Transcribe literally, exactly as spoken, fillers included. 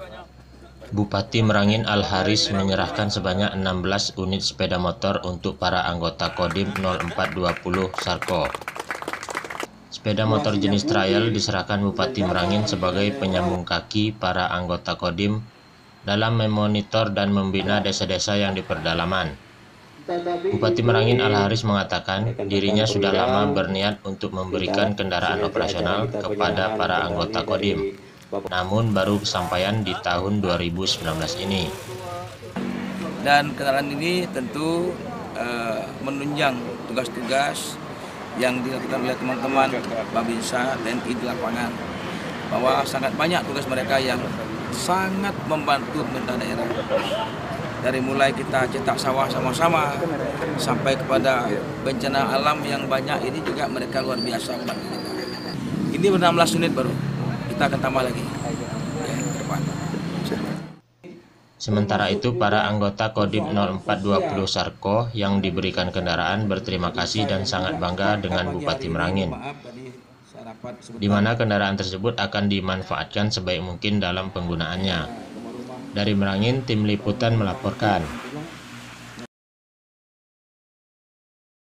Bupati Merangin Al-Haris menyerahkan sebanyak enam belas unit sepeda motor untuk para anggota Kodim nol empat dua nol Sarko. Sepeda motor jenis trial diserahkan Bupati Merangin sebagai penyambung kaki para anggota Kodim dalam memonitor dan membina desa-desa yang di perdalaman. Bupati Merangin Al-Haris mengatakan dirinya sudah lama berniat untuk memberikan kendaraan operasional kepada para anggota Kodim, namun baru kesampaian di tahun dua ribu sembilan belas ini. Dan kendaraan ini tentu uh, menunjang tugas-tugas yang dilakukan oleh teman-teman Babinsa T N I di lapangan, bahwa sangat banyak tugas mereka yang sangat membantu pemerintah daerah. Dari mulai kita cetak sawah sama-sama sampai kepada bencana alam yang banyak, ini juga mereka luar biasa membantu kita. Ini enam belas unit baru, kita akan tambah lagi ya, ke depan. Sementara itu, para anggota Kodim nol empat dua nol Sarko yang diberikan kendaraan berterima kasih dan sangat bangga dengan Bupati Merangin, di mana kendaraan tersebut akan dimanfaatkan sebaik mungkin dalam penggunaannya. Dari Merangin, tim liputan melaporkan.